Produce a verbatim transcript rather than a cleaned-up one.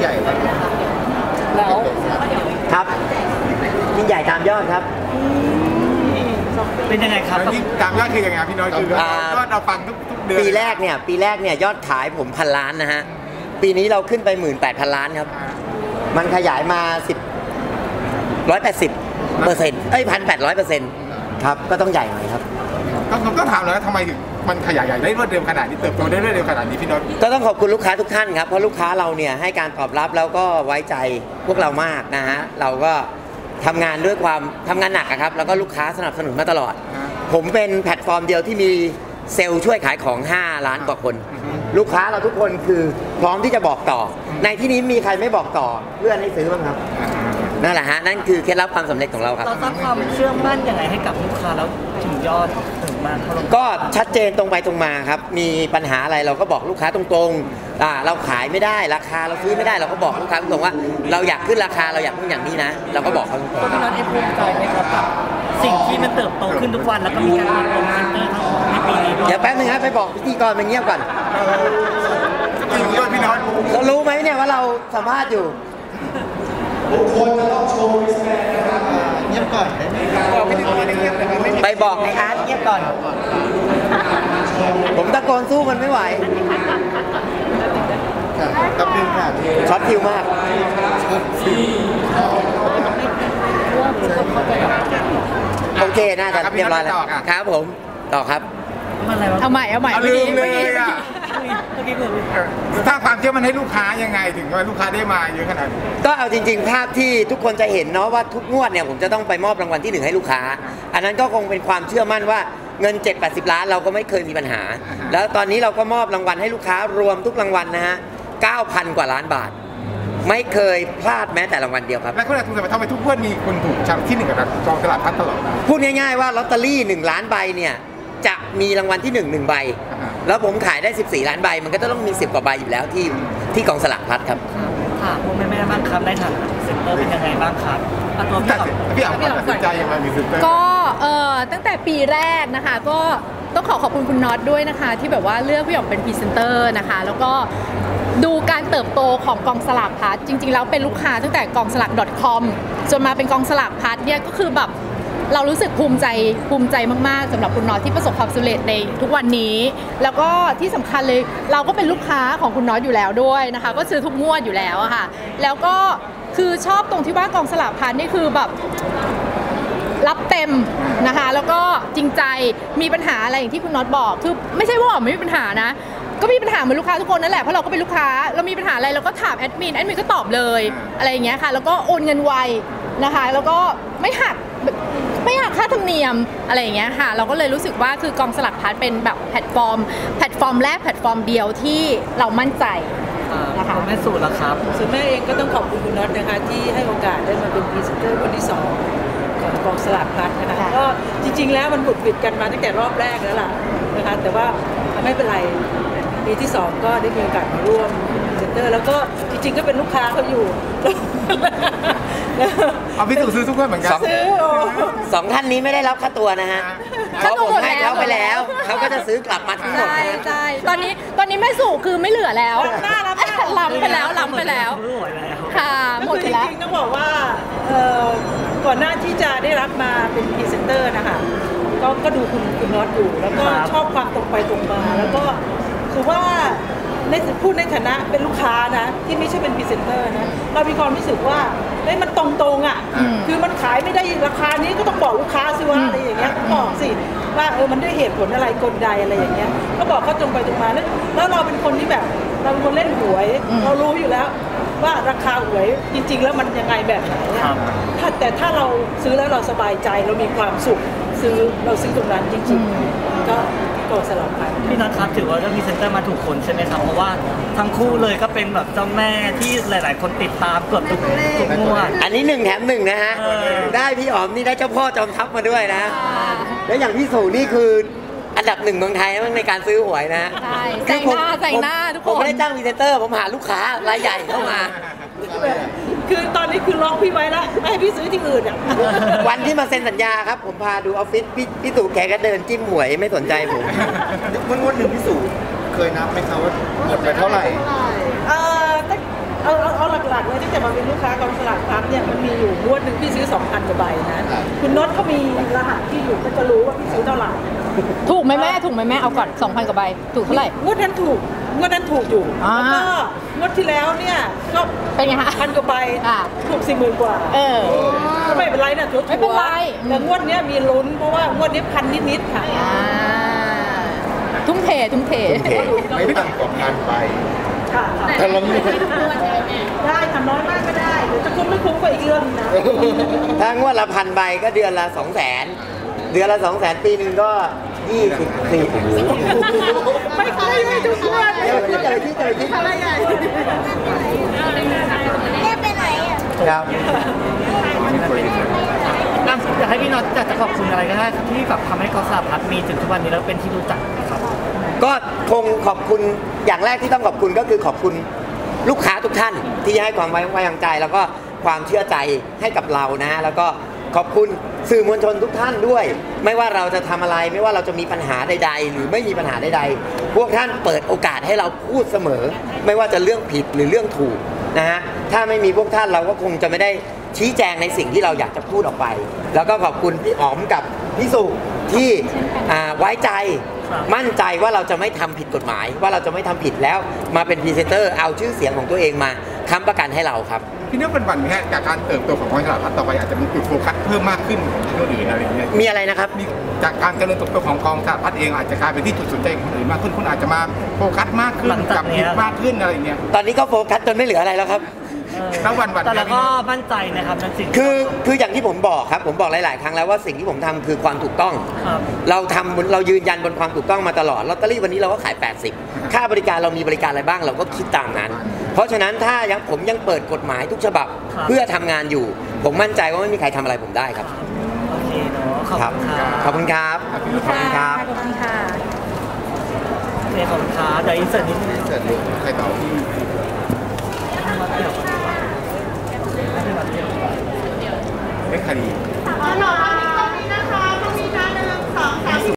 ญ่แล้วครับยิ่งใหญ่ตามยอดครับเป็นยังไงครับที่ตามยอดคือยังไงพี่น้อยคือยอดเราฟังทุกเดือนปีแรกเนี่ยปีแรกเนี่ยยอดขายผมพันล้านนะฮะปีนี้เราขึ้นไปหมื่นแปดพันล้านครับมันขยายมาสิบร้อยแปดสิบเปอร์เซ็นต์เอ้ยพันแปดร้อยเปอร์เซ็นต์ครับก็ต้องใหญ่หน่อยครับต้องต้องถามเลยว่าทำไมถึงมันขยายใหญ่ได้รวดเร็วขนาดนี้เติบโตได้รวดเร็วขนาดนี้พี่น้อยก็ต้องขอบคุณลูกค้าทุกท่านครับเพราะลูกค้าเราเนี่ยให้การตอบรับแล้วก็ไว้ใจพวกเรามากนะฮะเราก็ทำงานด้วยความทำงานหนักครับแล้วก็ลูกค้าสนับสนุนมาตลอดผมเป็นแพลตฟอร์มเดียวที่มีเซลล์ช่วยขายของห้าล้านกว่าคนลูกค้าเราทุกคนคือพร้อมที่จะบอกต่อในที่นี้มีใครไม่บอกต่อเพื่อนให้ซื้อบ้างครับนั่นแหละฮะนั่นคือเคล็ดลับความสำเร็จของเราครับเราสร้างความเชื่อมั่นยังไงให้กับลูกค้าแล้วถึงยอดถึงมาเท่าไหร่ก็ชัดเจนตรงไปตรงมาครับมีปัญหาอะไรเราก็บอกลูกค้าตรงๆอ่าเราขายไม่ได้ราคาเราซื้อไม่ได้เราก็บอกลูกค้าตรงๆว่าเราอยากขึ้นราคาเราอยากขึ้นอย่างนี้นะเราก็บอกเขาตรงๆตอนนั้นเอ็ภูมิใจไหมครับกับสิ่งที่มันเติบโตขึ้นทุกวันแล้วก็มีการเปิดโปรเซ็นเตอร์ทั้งในปีนี้เดี๋ยวแป๊บนึงครับไปบอกพิธีกรมาเงียบก่อนจริงด้วยพี่น้อยเรารู้ไหมเนี่ยว่าเราสัมภาษณ์อยู่บุคคลจะต้องโชว์ริสแบนนะครับเงียบก่อนได้ไหมครับบอกพิธีกรเงียบนะครับไปบอกในอาร์ตเงียบก่อนผมตะโกนสู้มันไม่ไหวตับดึงค่ะช็อตคิวมากโอเคน่าจะเรียบร้อยแล้วครับผมต่อครับเอาใหม่เอาใหม่เอาลืมเลยอ่ะถ้าความเชื่อมันให้ลูกค้ายังไงถึงว่าลูกค้าได้มาเยอะขนาดนี้ก็เอาจริงๆภาพที่ทุกคนจะเห็นเนาะว่าทุกงวดเนี่ยผมจะต้องไปมอบรางวัลที่หนึ่งให้ลูกค้าอันนั้นก็คงเป็นความเชื่อมั่นว่าเงิน เจ็ด แปดสิบ ล้านเราก็ไม่เคยมีปัญหาแล้วตอนนี้เราก็มอบรางวัลให้ลูกค้ารวมทุกรางวัลนะฮะ เก้าพัน กว่าล้านบาทไม่เคยพลาดแม้แต่รางวัลเดียวครับแล้วคนถูกทำไมทุกงวดมีคนถูกชาที่หนึ่งกับกองตลาดพัดตลอดพูดง่ายๆว่าลอตเตอรี่หนึ่งล้านใบเนี่ยจะมีรางวัลที่หนึ่ง หนึ่งใบแล้วผมขายได้สิบสี่ล้านใบมันก็จะต้องมีสิบกว่าใบอยู่แล้วที่ที่กองสลากพัดครับค่ะพวกแม่ๆบ้างครับได้ฐานะเซ็นเตอร์เป็นยังไงบ้างครับตัวพี่พี่อ๋อมตัดสินใจยังไงมีเซ็นเตอร์ก็เอ่อตั้งแต่ปีแรกนะคะก็ต้องขอขอบคุณคุณน็อตด้วยนะคะที่แบบว่าเลือกพี่อ๋อมเป็นพรีเซนเตอร์นะคะแล้วก็ดูการเติบโตของกองสลากพัดจริงๆแล้วเป็นลูกค้าตั้งแต่กองสลาก .com จนมาเป็นกองสลากพัดเนี่ยก็คือแบบเรารู้สึกภูมิใจภูมิใจมากๆสำหรับคุณน็อตที่ประสบความสำเร็จในทุกวันนี้แล้วก็ที่สำคัญเลยเราก็เป็นลูกค้าของคุณน็อตอยู่แล้วด้วยนะคะก็ซื้อทุกงวดอยู่แล้วอะค่ะแล้วก็คือชอบตรงที่ว่ากองสลากพัดนี่คือแบบรับเต็มนะคะแล้วก็จริงใจมีปัญหาอะไรอย่างที่คุณน็อตบอกคือไม่ใช่ว่าไม่มีปัญหานะก็มีปัญหาเหมือนลูกค้าทุกคนนั่นแหละเพราะเราก็เป็นลูกค้าเรามีปัญหาอะไรเราก็ถามแอดมินแอดมินก็ตอบเลยอะไรอย่างเงี้ยค่ะแล้วก็โอนเงินไวนะคะแล้วก็ไม่หักไม่หักค่าธรรมเนียมอะไรอย่างเงี้ยค่ะเราก็เลยรู้สึกว่าคือกองสลักพัดเป็นแบบแพลตฟอร์มแพลตฟอร์มแรกแพลตฟอร์มเดียวที่เรามั่นใจนะคะแม่สูตรละครับส่วนแม่เองก็ต้องขอบคุณคุณน็อตนะคะที่ให้โอกาสได้มาเป็นพรีเซนเตอร์คนที่สองของกองสลากพลัดนะคะก็จริงๆแล้วมันบุดบิดกันมาตั้งแต่รอบแรกแล้วล่ะนะคะแต่ว่าไม่เป็นไรปีที่สองก็ได้มีโอกาสมาร่วมพรีเซนเตอร์แล้วก็จริงๆก็เป็นลูกค้าเขาอยู่เอาพี่ตู่ซื้อทุกคนเหมือนกันซื้อสองท่านนี้ไม่ได้รับค่าตัวนะฮะเขาผมให้เขาไปแล้วเขาก็จะซื้อกลับมาทั้งหมดใช่ใช่ตอนนี้ตอนนี้แม่สู่คือไม่เหลือแล้วล้ำไปแล้วล้ำไปแล้วค่ะหมดไปแล้วจริงๆต้องบอกว่าก่อนหน้าที่จะได้รับมาเป็นพรีเซนเตอร์นะคะก็ก็ดูคุณคุณน็อตอยู่แล้วก็ชอบความตรงไปตรงมาแล้วก็คือว่าในพูดในฐานะเป็นลูกค้านะที่ไม่ใช่เป็นพรีเซนเตอร์นะเรามีความรู้สึกว่าเฮ้ยมันตรงๆอ่ะคือมันขายไม่ได้ราคานี้ก็ต้องบอกลูกค้าสิว่าอะไรอย่างเงี้ยบอกสิว่าเออมันด้วยเหตุผลอะไรกลใดอะไรอย่างเงี้ยก็บอกเขาตรงไปตรงมาแล้วแล้วเราเป็นคนที่แบบเราเป็นคนเล่นหวยเรารู้อยู่แล้วว่าราคาหวยจริงๆแล้วมันยังไงแบบไหนถ้าแต่ถ้าเราซื้อแล้วเราสบายใจเรามีความสุขซื้อเราซื้อตรงนั้นจริงๆก็ก็สลับไปพี่น็อตครับถือว่าเรื่องพรีเซนเตอร์มาถูกคนใช่ไหมครับเพราะว่าทั้งคู่เลยก็เป็นแบบเจ้าแม่ที่หลายๆคนติดตามเกือบทุกทุกงวดอันนี้หนึ่งแถมหนึ่งนะฮะได้พี่อ๋อมนี่ได้เจ้าพ่อจอมทัพมาด้วยนะแล้วอย่างพี่สู่นี่คืออันดับหนึ่งเมืองไทยในการซื้อหวยนะใช่ใส่หน้าใส่หน้าทุกคนผมไม่ได้จ้างพรีเซนเตอร์ผมหาลูกค้ารายใหญ่เข้ามาคือตอนนี้คือล็อกพี่ไว้แล้วไม่ให้พี่ซื้อที่อื่นอ่ะวันที่มาเซ็นสัญญาครับผมพาดูออฟฟิศพี่พี่ตู่แกก็เดินจิ้มหวยไม่สนใจผมวันวันหนึ่งพี่สู่เคยนับไหมครับว่าหมดไปเท่าไหร่เออเอาเอาหากเลยที่จะมาเป็นลูกค้ากองสลากพลัสเนี่ยมันมีอยู่งวดหนึ่งพี่ซื้อสองพันกว่าใบนะคุณน็อตเขามีรหัสที่อยู่ก็จะรู้ว่าพี่ซื้อเท่าไหร่ถูกไหมแม่ถูกไหมแม่เอาก่อนสองพันกว่าใบถูกเท่าไหร่งวดนั้นถูกงวดนั้นถูกอยู่อ่าแล้วก็งวดที่แล้วเนี่ยก็เป็นไงคะพันกว่าใบอ่าถูกสี่หมื่นกว่าเออก็ไม่เป็นไรนะถูกไม่เป็นไรแต่งวดเนี้ยมีลุ้นเพราะว่างวดนี้พันนิดๆค่ะอ่าทุ่มเททุ่มเทไม่ต่ำกว่าพันไปค่ะแต่เราไม่ได้ทำน้อยมากก็ได้เดี๋ยวจะคุ้มไม่คุ้มก็อีกเรื่องนะถ้างวดละพันใบก็เดือนละสองแสนเดือนละสองแสนปีหนึ่งก็ยี่สิบสี่โอ้โหไม่เคยไม่ทุกงวดเดี๋ยวที่เจอที่เจอที่อะไรใหญ่ครับน่าอยากให้พี่น็อตอยากจะขอบคุณอะไรก็ได้ที่แบบทำให้กองสลากพลัสมีจนทุกวันนี้แล้วเป็นที่รู้จักครับก็คงขอบคุณอย่างแรกที่ต้องขอบคุณก็คือขอบคุณลูกค้าทุกท่านที่ให้ความไว้วางใจ แล้วก็ความเชื่อใจให้กับเรานะแล้วก็ขอบคุณสื่อมวลชนทุกท่านด้วย ไม่ว่าเราจะทำอะไรไม่ว่าเราจะมีปัญหาใดๆหรือไม่มีปัญหาใดๆพวกท่านเปิดโอกาสให้เราพูดเสมอ ไม่ว่าจะเรื่องผิดหรือเรื่องถูกนะฮะถ้าไม่มีพวกท่านเราก็คงจะไม่ได้ชี้แจงในสิ่งที่เราอยากจะพูดออกไป แล้วก็ขอบคุณพี่อ๋อมกับพี่สุที่อ่าไว้ใจมั่นใจว่าเราจะไม่ทำผิดกฎหมาย ว่าเราจะไม่ทำผิดแล้วมาเป็นพรีเซนเตอร์เอาชื่อเสียงของตัวเองมาค้ำประกันให้เราครับพี่นึกเป็นวันไหมฮะจากการเติบโตของกองสลากพลัสต่อไปอาจจะมีจุดโฟกัสเพิ่มมากขึ้นของคนอื่นอะไรอย่างเงี้ยมีอะไรนะครับมีจากการเจริญเติบโตของกองสลากพลัสเองอาจจะกลายเป็นที่จุดสนใจของคนอื่นมากขึ้นคุณอาจจะมาโฟกัสมากขึ้นหลังจากจับเนี้ผิดยมากขึ้นอะไรอย่างเงี้ยตอนนี้ก็โฟกัสจนไม่เหลืออะไรแล้วครับแล้ววันวันแต่เราก็มั่นใจนะครับในสิ่งคือคืออย่างที่ผมบอกครับผมบอกหลาย ๆ ครั้งแล้วว่าสิ่งที่ผมทำคือความถูกต้องครับเราทำเรายืนยันบนความถูกต้องมาตลอดลอตเตอรี่วันนี้เราก็ขายแปดสิบค่าบริการเรามีบริการอะไรบ้างเราก็คิดตามนั้น เพราะฉะนั้นถ้ายังผมยังเปิดกฎหมายทุกฉบับครับเพื่อทำงานอยู่ ผมมั่นใจว่าไม่มีใครทำอะไรผมได้ครับโอเคเนาะขอบคุณครับขอบคุณครับขอบคุณค่ะขอบคุณค่ะโอเคขอบคุณครับเดี๋ยวอินเสิร์ตนิดนึงเสร็จเลยใครต่อที่เดี๋ยวไม่คดีอ๋อเหรอ